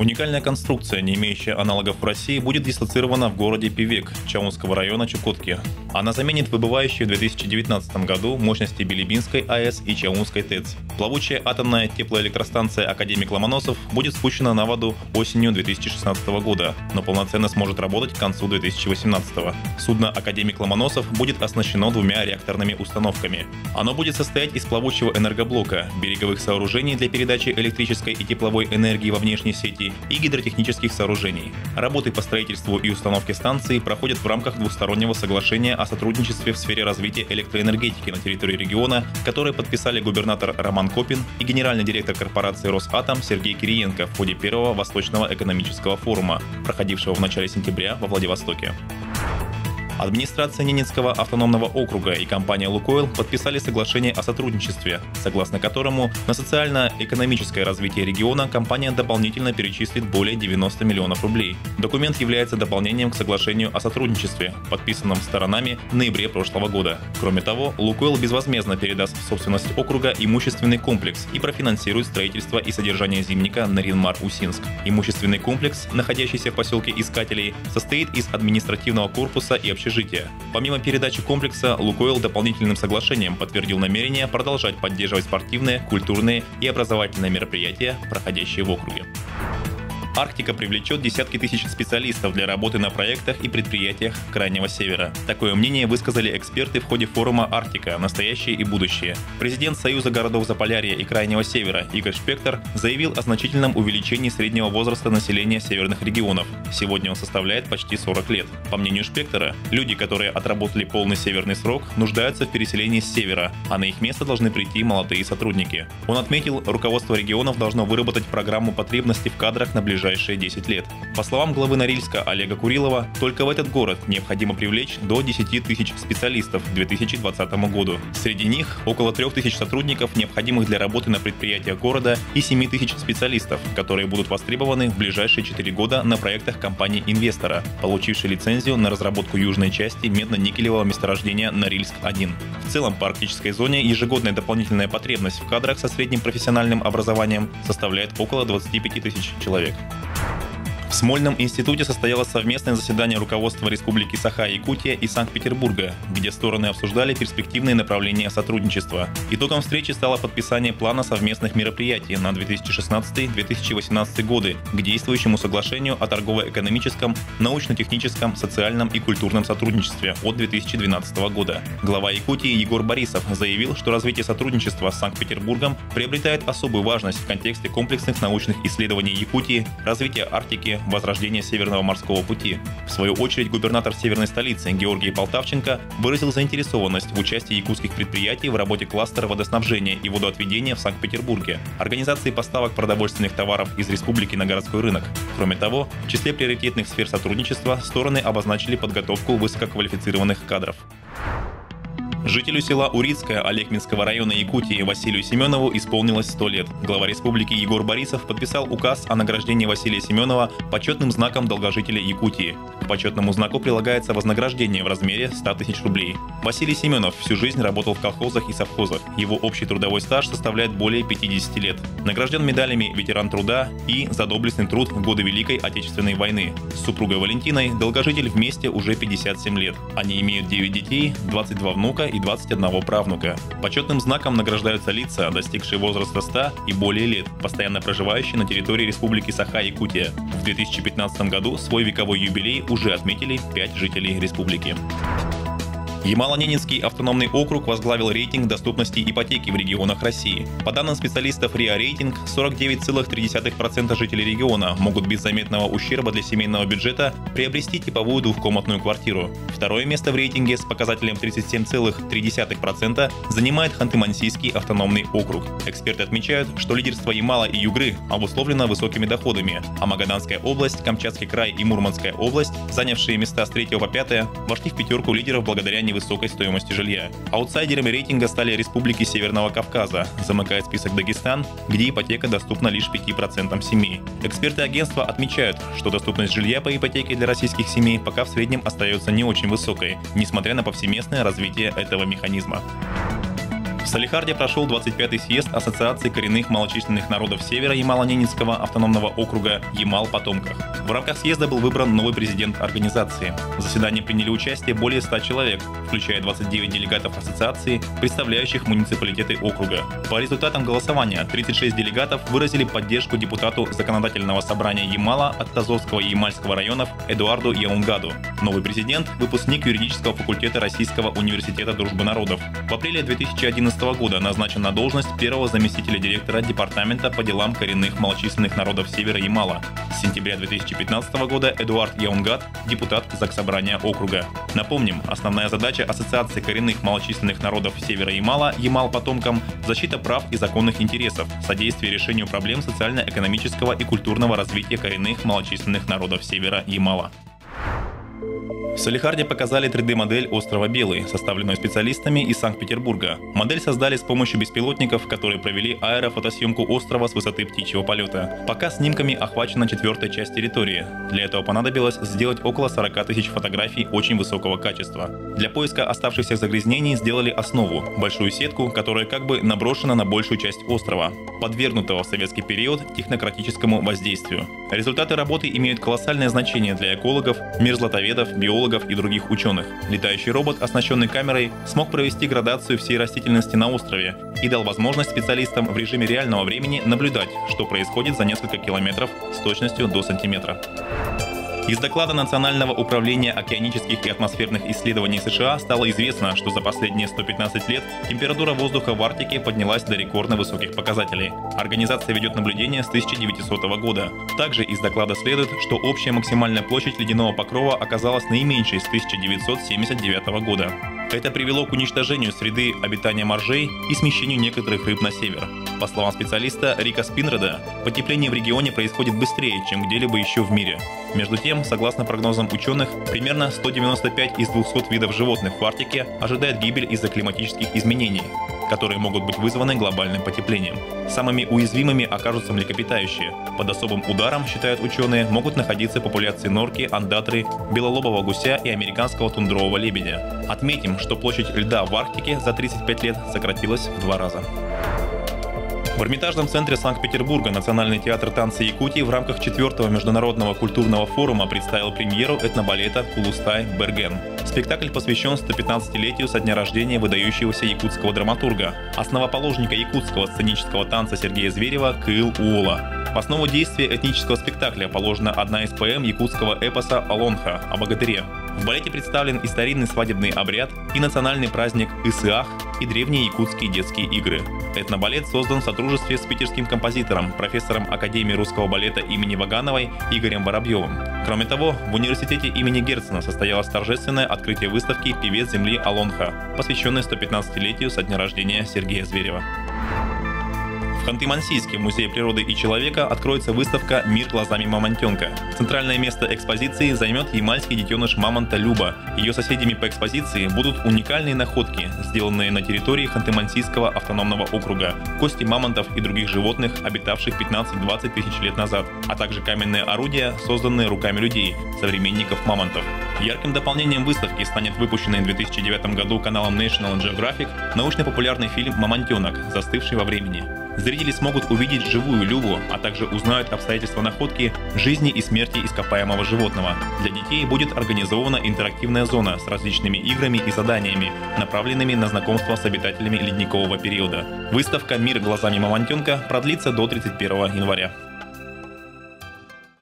Уникальная конструкция, не имеющая аналогов в России, будет дислоцирована в городе Певек Чаунского района Чукотки. Она заменит выбывающие в 2019 году мощности Билибинской АЭС и Чаунской ТЭЦ. Плавучая атомная теплоэлектростанция «Академик Ломоносов» будет спущена на воду осенью 2016 года, но полноценно сможет работать к концу 2018. Судно «Академик Ломоносов» будет оснащено двумя реакторными установками. Оно будет состоять из плавучего энергоблока, береговых сооружений для передачи электрической и тепловой энергии во внешней сети и гидротехнических сооружений. Работы по строительству и установке станции проходят в рамках двустороннего соглашения о сотрудничестве в сфере развития электроэнергетики на территории региона, которое подписали губернатор Роман Копин и генеральный директор корпорации «Росатом» Сергей Кириенко в ходе первого Восточного экономического форума, проходившего в начале сентября во Владивостоке. Администрация Ненецкого автономного округа и компания «Лукойл» подписали соглашение о сотрудничестве, согласно которому на социально-экономическое развитие региона компания дополнительно перечислит более 90 миллионов рублей. Документ является дополнением к соглашению о сотрудничестве, подписанном сторонами в ноябре прошлого года. Кроме того, «Лукойл» безвозмездно передаст в собственность округа имущественный комплекс и профинансирует строительство и содержание зимника Нарьян-Мар-Усинск. Имущественный комплекс, находящийся в поселке Искателей, состоит из административного корпуса и общежития. Помимо передачи комплекса, «Лукойл» дополнительным соглашением подтвердил намерение продолжать поддерживать спортивные, культурные и образовательные мероприятия, проходящие в округе. Арктика привлечет десятки тысяч специалистов для работы на проектах и предприятиях Крайнего Севера. Такое мнение высказали эксперты в ходе форума «Арктика. Настоящее и будущее». Президент Союза городов Заполярья и Крайнего Севера Игорь Шпектор заявил о значительном увеличении среднего возраста населения северных регионов. Сегодня он составляет почти 40 лет. По мнению Шпектора, люди, которые отработали полный северный срок, нуждаются в переселении с севера, а на их место должны прийти молодые сотрудники. Он отметил, руководство регионов должно выработать программу потребностей в кадрах на ближайшие 10 лет. По словам главы Норильска Олега Курилова, только в этот город необходимо привлечь до 10 тысяч специалистов к 2020 году. Среди них около 3000 сотрудников, необходимых для работы на предприятиях города, и 7000 специалистов, которые будут востребованы в ближайшие 4 года на проектах компании-инвестора, получившей лицензию на разработку южной части медно-никелевого месторождения Норильск-1. В целом по арктической зоне ежегодная дополнительная потребность в кадрах со средним профессиональным образованием составляет около 25 тысяч человек. В Смольном институте состоялось совместное заседание руководства Республики Саха-Якутия и Санкт-Петербурга, где стороны обсуждали перспективные направления сотрудничества. Итогом встречи стало подписание плана совместных мероприятий на 2016-2018 годы к действующему соглашению о торгово-экономическом, научно-техническом, социальном и культурном сотрудничестве от 2012 года. Глава Якутии Егор Борисов заявил, что развитие сотрудничества с Санкт-Петербургом приобретает особую важность в контексте комплексных научных исследований Якутии, развития Арктики, возрождения Северного морского пути. В свою очередь, губернатор северной столицы Георгий Полтавченко выразил заинтересованность в участии якутских предприятий в работе кластера водоснабжения и водоотведения в Санкт-Петербурге, организации поставок продовольственных товаров из республики на городской рынок. Кроме того, в числе приоритетных сфер сотрудничества стороны обозначили подготовку высококвалифицированных кадров. Жителю села Урицкое Олекминского района Якутии Василию Семенову исполнилось 100 лет. Глава республики Егор Борисов подписал указ о награждении Василия Семенова почетным знаком долгожителя Якутии. К почетному знаку прилагается вознаграждение в размере 100 тысяч рублей. Василий Семенов всю жизнь работал в колхозах и совхозах. Его общий трудовой стаж составляет более 50 лет. Награжден медалями «Ветеран труда» и «За доблестный труд в годы Великой Отечественной войны». С супругой Валентиной долгожитель вместе уже 57 лет. Они имеют 9 детей, 22 внука и 21 правнука. Почетным знаком награждаются лица, достигшие возраста 100 и более лет, постоянно проживающие на территории Республики Саха-Якутия. В 2015 году свой вековой юбилей уже отметили 5 жителей республики. Ямало-Ненецкий автономный округ возглавил рейтинг доступности ипотеки в регионах России. По данным специалистов РИА Рейтинг, 49,3% жителей региона могут без заметного ущерба для семейного бюджета приобрести типовую двухкомнатную квартиру. Второе место в рейтинге с показателем 37,3% занимает Ханты-Мансийский автономный округ. Эксперты отмечают, что лидерство Ямала и Югры обусловлено высокими доходами, а Магаданская область, Камчатский край и Мурманская область, занявшие места с 3 по 5, вошли в пятерку лидеров благодаря невысокой стоимости жилья. Аутсайдерами рейтинга стали республики Северного Кавказа, замыкает список Дагестан, где ипотека доступна лишь 5% семей. Эксперты агентства отмечают, что доступность жилья по ипотеке для российских семей пока в среднем остается не очень высокой, несмотря на повсеместное развитие этого механизма. В Салехарде прошел 25-й съезд Ассоциации коренных малочисленных народов Севера Ямало-Ненецкого автономного округа Ямал-Потомках. В рамках съезда был выбран новый президент организации. В заседании приняли участие более 100 человек, включая 29 делегатов ассоциации, представляющих муниципалитеты округа. По результатам голосования 36 делегатов выразили поддержку депутату Законодательного собрания Ямала от Тазовского и Ямальского районов Эдуарду Яунгаду. Новый президент – выпускник юридического факультета Российского университета дружбы народов. В апреле 2011 года назначен на должность первого заместителя директора Департамента по делам коренных малочисленных народов Севера Ямала. С сентября 2015 года Эдуард Яунгад – депутат Заксобрания округа. Напомним, основная задача Ассоциации коренных малочисленных народов Севера Ямала Ямал-Потомкам – защита прав и законных интересов, содействие решению проблем социально-экономического и культурного развития коренных малочисленных народов Севера Ямала. В Салехарде показали 3D-модель острова Белый, составленную специалистами из Санкт-Петербурга. Модель создали с помощью беспилотников, которые провели аэрофотосъемку острова с высоты птичьего полета. Пока снимками охвачена 4-я часть территории. Для этого понадобилось сделать около 40 тысяч фотографий очень высокого качества. Для поиска оставшихся загрязнений сделали основу – большую сетку, которая как бы наброшена на большую часть острова, подвергнутого в советский период технократическому воздействию. Результаты работы имеют колоссальное значение для экологов, мерзлотоведов, биологов и других ученых. Летающий робот, оснащенный камерой, смог провести градацию всей растительности на острове и дал возможность специалистам в режиме реального времени наблюдать, что происходит за несколько километров с точностью до сантиметра. Из доклада Национального управления океанических и атмосферных исследований США стало известно, что за последние 115 лет температура воздуха в Арктике поднялась до рекордно высоких показателей. Организация ведет наблюдение с 1900 года. Также из доклада следует, что общая максимальная площадь ледяного покрова оказалась наименьшей с 1979 года. Это привело к уничтожению среды обитания моржей и смещению некоторых рыб на север. По словам специалиста Рика Спинреда, потепление в регионе происходит быстрее, чем где-либо еще в мире. Между тем, согласно прогнозам ученых, примерно 195 из 200 видов животных в Арктике ожидают гибель из-за климатических изменений, которые могут быть вызваны глобальным потеплением. Самыми уязвимыми окажутся млекопитающие. Под особым ударом, считают ученые, могут находиться популяции норки, ондатры, белолобого гуся и американского тундрового лебедя. Отметим, что площадь льда в Арктике за 35 лет сократилась в 2 раза. В Эрмитажном центре Санкт-Петербурга Национальный театр танца Якутии в рамках 4-го международного культурного форума представил премьеру этнобалета «Кулустай Берген». Спектакль посвящен 115-летию со дня рождения выдающегося якутского драматурга, основоположника якутского сценического танца Сергея Зверева Кыыл Уола. В основу действия этнического спектакля положена одна из поэм якутского эпоса «Алонха» о богатыре. В балете представлен и старинный свадебный обряд, и национальный праздник Исыах, и древние якутские детские игры. Этнобалет создан в сотрудничестве с питерским композитором, профессором Академии русского балета имени Вагановой Игорем Воробьевым. Кроме того, в университете имени Герцена состоялось торжественное открытие выставки «Певец земли Алонха», посвященной 115-летию со дня рождения Сергея Зверева. В Ханты-Мансийске Музее природы и человека откроется выставка «Мир глазами мамонтенка». Центральное место экспозиции займет ямальский детеныш мамонта Люба. Ее соседями по экспозиции будут уникальные находки, сделанные на территории Ханты-Мансийского автономного округа, кости мамонтов и других животных, обитавших 15-20 тысяч лет назад, а также каменные орудия, созданные руками людей, современников мамонтов. Ярким дополнением выставки станет выпущенный в 2009 году каналом National Geographic научно-популярный фильм «Мамонтенок. Застывший во времени». Зрители смогут увидеть живую Любу, а также узнают обстоятельства находки, жизни и смерти ископаемого животного. Для детей будет организована интерактивная зона с различными играми и заданиями, направленными на знакомство с обитателями ледникового периода. Выставка «Мир глазами мамонтенка» продлится до 31 января.